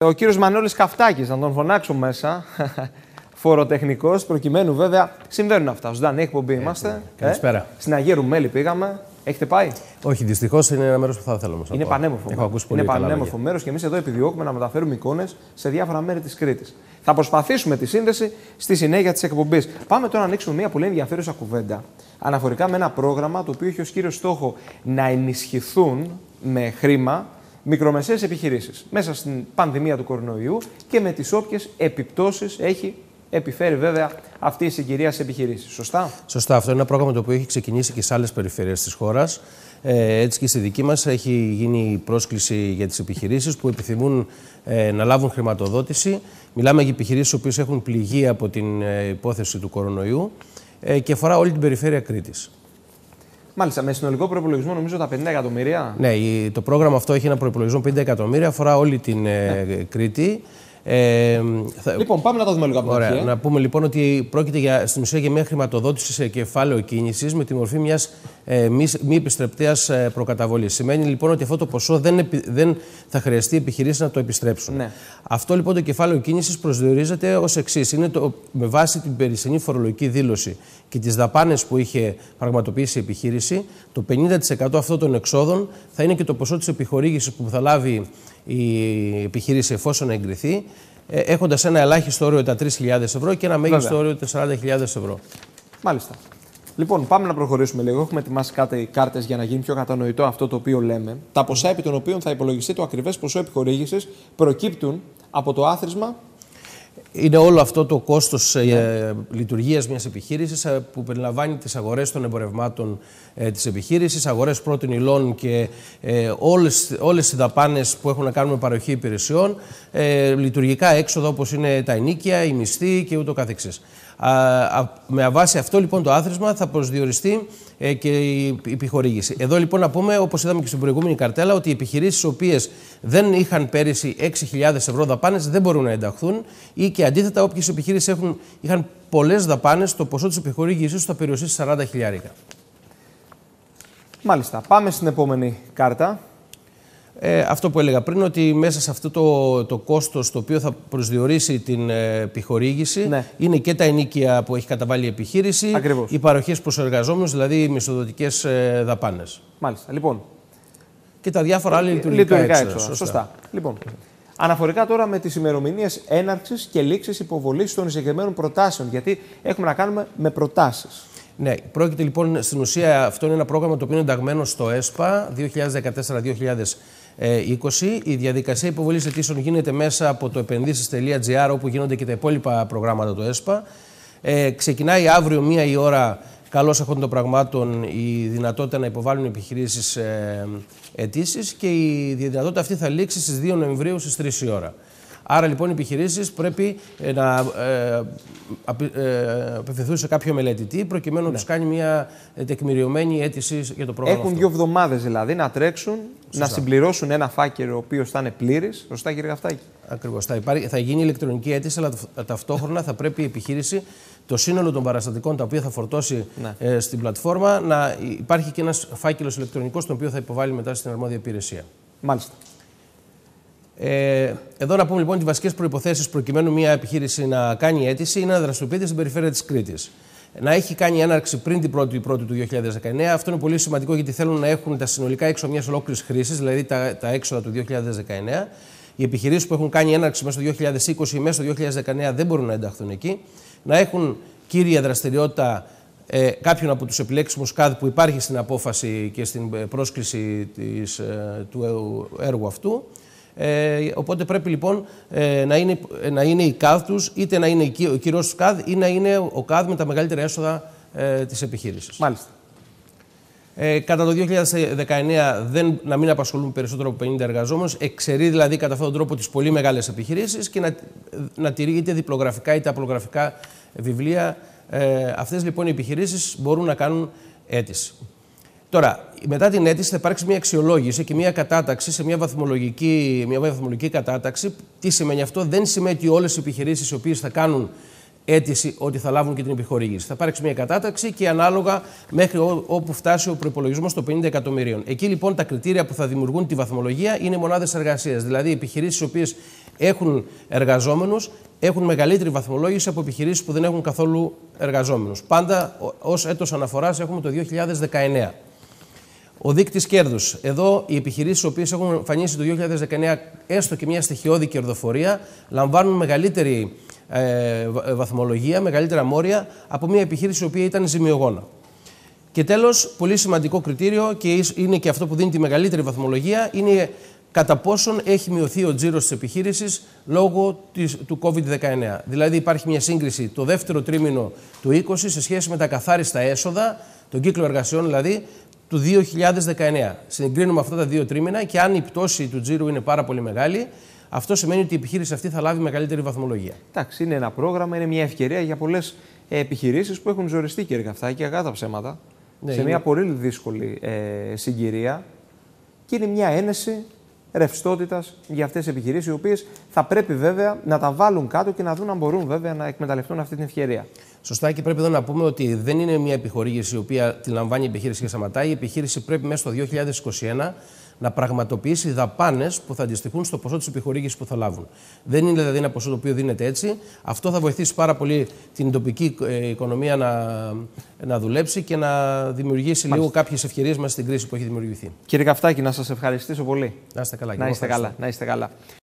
Ο κύριος Μανώλης Καφτάκης, να τον φωνάξω μέσα, φοροτεχνικός, προκειμένου βέβαια συμβαίνουν αυτά. Ζωντανή εκπομπή είμαστε. Καλησπέρα. Στην Αγία Ρουμέλη πήγαμε. Έχετε πάει? Όχι, δυστυχώς είναι ένα μέρος που θα ήθελα. Είναι πανέμορφο. Έχω ακούσει πολύ. Είναι πανέμορφο μέρος και εμείς εδώ επιδιώκουμε να μεταφέρουμε εικόνες σε διάφορα μέρη της Κρήτης. Θα προσπαθήσουμε τη σύνδεση στη συνέχεια της εκπομπής. Πάμε τώρα να ανοίξουμε μια πολύ ενδιαφέρουσα κουβέντα αναφορικά με ένα πρόγραμμα το οποίο έχει ως κύριο στόχο να ενισχυθούν με χρήμα μικρομεσαίες επιχειρήσεις μέσα στην πανδημία του κορονοϊού και με τις όποιες επιπτώσεις έχει επιφέρει βέβαια αυτή η συγκυρία σε επιχειρήσεις. Σωστά? Σωστά. Αυτό είναι ένα πρόγραμμα το οποίο έχει ξεκινήσει και σε άλλες περιφέρειες της χώρας. Έτσι και στη δική μας έχει γίνει πρόσκληση για τις επιχειρήσεις που επιθυμούν να λάβουν χρηματοδότηση. Μιλάμε για επιχειρήσεις οι οποίες έχουν πληγεί από την υπόθεση του κορονοϊού και αφορά όλη την περιφέρεια Κρήτης. Μάλιστα, με συνολικό προϋπολογισμό νομίζω τα 50 εκατομμύρια. Ναι, το πρόγραμμα αυτό έχει ένα προϋπολογισμό 50 εκατομμύρια, αφορά όλη την Κρήτη. Λοιπόν, πάμε να το δούμε λίγο από την αρχή. Να πούμε λοιπόν ότι πρόκειται στην ουσία για μια χρηματοδότηση σε κεφάλαιο κίνησης με τη μορφή μιας μη επιστρεπτέας προκαταβολής. Σημαίνει λοιπόν ότι αυτό το ποσό δεν θα χρειαστεί οι επιχειρήσεις να το επιστρέψουν. Ναι. Αυτό λοιπόν το κεφάλαιο κίνησης προσδιορίζεται ως εξής. Είναι με βάση την περσινή φορολογική δήλωση και τις δαπάνες που είχε πραγματοποιήσει η επιχείρηση, το 50% αυτών των εξόδων θα είναι και το ποσό της επιχορήγησης που θα λάβει η επιχείρηση εφόσον εγκριθεί, έχοντας ένα ελάχιστο όριο τα 3.000 ευρώ και ένα μέγιστο όριο τα 40.000 ευρώ. Μάλιστα. Λοιπόν, πάμε να προχωρήσουμε λίγο. Έχουμε ετοιμάσει κάτι κάρτες για να γίνει πιο κατανοητό αυτό το οποίο λέμε. Τα ποσά επί των οποίων θα υπολογιστεί το ακριβές ποσό επιχορήγησης προκύπτουν από το άθροισμα. Είναι όλο αυτό το κόστος λειτουργίας μιας επιχείρησης που περιλαμβάνει τις αγορές των εμπορευμάτων της επιχείρησης, αγορές πρώτων υλών και όλες οι δαπάνες που έχουν να κάνουν με παροχή υπηρεσιών, λειτουργικά έξοδα όπως είναι τα ενοίκια, η μισθή και ούτω καθεξής. Με βάση αυτό λοιπόν το άθροισμα θα προσδιοριστεί και η επιχορήγηση. Εδώ λοιπόν να πούμε, όπως είδαμε και στην προηγούμενη καρτέλα, ότι οι επιχειρήσεις οι οποίες δεν είχαν πέρυσι 6.000 ευρώ δαπάνες δεν μπορούν να ενταχθούν ή και αντίθετα όποιες επιχειρήσεις είχαν πολλές δαπάνες, το ποσό της επιχορήγησης θα περιοριστεί σε 40 χιλιάρικα. Μάλιστα. Πάμε στην επόμενη κάρτα. Αυτό που έλεγα πριν, ότι μέσα σε αυτό το κόστος το οποίο θα προσδιορίσει την επιχορήγηση είναι και τα ενοίκια που έχει καταβάλει η επιχείρηση, ακριβώς, οι παροχές προς εργαζόμενους, δηλαδή οι μισθοδοτικές δαπάνες. Μάλιστα. Λοιπόν. Και τα διάφορα άλλα λειτουργικά έξοδα. Σωστά. Λοιπόν, αναφορικά τώρα με τις ημερομηνίες έναρξης και λήξης υποβολής των συγκεκριμένων προτάσεων, γιατί έχουμε να κάνουμε με προτάσεις. Ναι, πρόκειται λοιπόν στην ουσία, αυτό είναι ένα πρόγραμμα το οποίο είναι ενταγμένο στο ΕΣΠΑ 2014-2020. Η διαδικασία υποβολής αιτήσεων γίνεται μέσα από το επενδύσεις.gr, όπου γίνονται και τα υπόλοιπα προγράμματα του ΕΣΠΑ. Ξεκινάει αύριο 1 η ώρα, καλώς αυτών των πραγμάτων, η δυνατότητα να υποβάλουν επιχειρήσεις αιτήσεις και η δυνατότητα αυτή θα λήξει στις 2 Νοεμβρίου στις 3 η ώρα. Άρα λοιπόν οι επιχειρήσεις πρέπει να απευθυνθούν σε κάποιο μελετητή προκειμένου να τους κάνει μια τεκμηριωμένη αίτηση για το πρόγραμμα. Έχουν αυτό. 2 εβδομάδες δηλαδή να τρέξουν, να συμπληρώσουν ένα φάκελο ο οποίος θα είναι πλήρης. Σωστά, κύριε Καφτάκη? Ακριβώς. Θα γίνει ηλεκτρονική αίτηση, αλλά ταυτόχρονα θα πρέπει η επιχείρηση, το σύνολο των παραστατικών τα οποία θα φορτώσει στην πλατφόρμα, να υπάρχει και ένας φάκελος ηλεκτρονικός τον οποίο θα υποβάλει μετά στην αρμόδια υπηρεσία. Μάλιστα. Εδώ να πούμε λοιπόν ότι οι βασικές προϋποθέσεις προκειμένου μια επιχείρηση να κάνει αίτηση είναι να δραστηριοποιείται στην περιφέρεια της Κρήτης. Να έχει κάνει έναρξη πριν την 1η του 2019. Αυτό είναι πολύ σημαντικό γιατί θέλουν να έχουν τα συνολικά έξοδα μιας ολόκληρης χρήσης, δηλαδή τα έξοδα του 2019. Οι επιχειρήσεις που έχουν κάνει έναρξη μέσα στο 2020 ή μέσα στο 2019 δεν μπορούν να ενταχθούν εκεί. Να έχουν κύρια δραστηριότητα κάποιον από τους επιλέξιμους ΚΑΔ που υπάρχει στην απόφαση και στην πρόσκληση του έργου αυτού. Οπότε πρέπει λοιπόν να είναι η ΚΑΔ τους, είτε να είναι ο κυρός του ΚΑΔ ή να είναι ο ΚΑΔ με τα μεγαλύτερα έσοδα της επιχείρησης. Μάλιστα. Κατά το 2019 να μην απασχολούν περισσότερο από 50 εργαζόμενους, εξαιρεί δηλαδή κατά αυτόν τον τρόπο τις πολύ μεγάλες επιχειρήσεις και να τηρεί είτε διπλογραφικά είτε απλογραφικά βιβλία. Αυτές λοιπόν οι επιχειρήσεις μπορούν να κάνουν αίτηση. Τώρα, μετά την αίτηση θα υπάρξει μια αξιολόγηση και μια κατάταξη σε μια βαθμολογική κατάταξη. Τι σημαίνει αυτό? Δεν σημαίνει ότι όλες οι επιχειρήσεις οι οποίες θα κάνουν αίτηση ότι θα λάβουν και την επιχορήγηση. Θα υπάρξει μια κατάταξη και ανάλογα μέχρι όπου φτάσει ο προϋπολογισμός των 50 εκατομμυρίων. Εκεί λοιπόν τα κριτήρια που θα δημιουργούν τη βαθμολογία είναι οι μονάδες εργασίας. Δηλαδή, οι επιχειρήσεις οι οποίες έχουν εργαζόμενους έχουν μεγαλύτερη βαθμολόγηση από επιχειρήσεις που δεν έχουν καθόλου εργαζόμενους. Πάντα ως έτος αναφοράς έχουμε το 2019. Ο δείκτης κέρδους. Εδώ οι επιχειρήσεις οι οποίες έχουν εμφανίσει το 2019 έστω και μια στοιχειώδη κερδοφορία λαμβάνουν μεγαλύτερη βαθμολογία, μεγαλύτερα μόρια από μια επιχείρηση η οποία ήταν ζημιογόνα. Και τέλος, πολύ σημαντικό κριτήριο και είναι και αυτό που δίνει τη μεγαλύτερη βαθμολογία είναι κατά πόσον έχει μειωθεί ο τζίρος της επιχείρησης λόγω του COVID-19. Δηλαδή υπάρχει μια σύγκριση το δεύτερο τρίμηνο του 2020 σε σχέση με τα καθάριστα έσοδα, τον κύκλο εργασιών δηλαδή, του 2019. Συγκρίνουμε αυτά τα δύο τρίμηνα και αν η πτώση του τζίρου είναι πάρα πολύ μεγάλη, αυτό σημαίνει ότι η επιχείρηση αυτή θα λάβει μεγαλύτερη βαθμολογία. Εντάξει, είναι ένα πρόγραμμα, είναι μια ευκαιρία για πολλές επιχειρήσεις που έχουν ζοριστεί και αυτά και αγάτα ψέματα σε μια πολύ δύσκολη συγκυρία και είναι μια ένεση ρευστότητας για αυτές τις επιχειρήσεις, οι οποίες θα πρέπει βέβαια να τα βάλουν κάτω και να δουν αν μπορούν βέβαια να εκμεταλλευτούν αυτή την ευκαιρία. Σωστά, και πρέπει εδώ να πούμε ότι δεν είναι μια επιχορήγηση η οποία τη λαμβάνει η επιχείρηση και σταματάει. Η επιχείρηση πρέπει μέσα στο 2021 να πραγματοποιήσει δαπάνες που θα αντιστοιχούν στο ποσό της επιχορήγησης που θα λάβουν. Δεν είναι δηλαδή ένα ποσό το οποίο δίνεται έτσι. Αυτό θα βοηθήσει πάρα πολύ την τοπική οικονομία να δουλέψει και να δημιουργήσει λίγο κάποιες ευκαιρίες μέσα στην κρίση που έχει δημιουργηθεί. Κύριε Καφτάκη, να σας ευχαριστήσω πολύ. Να είστε καλά. Να είστε καλά.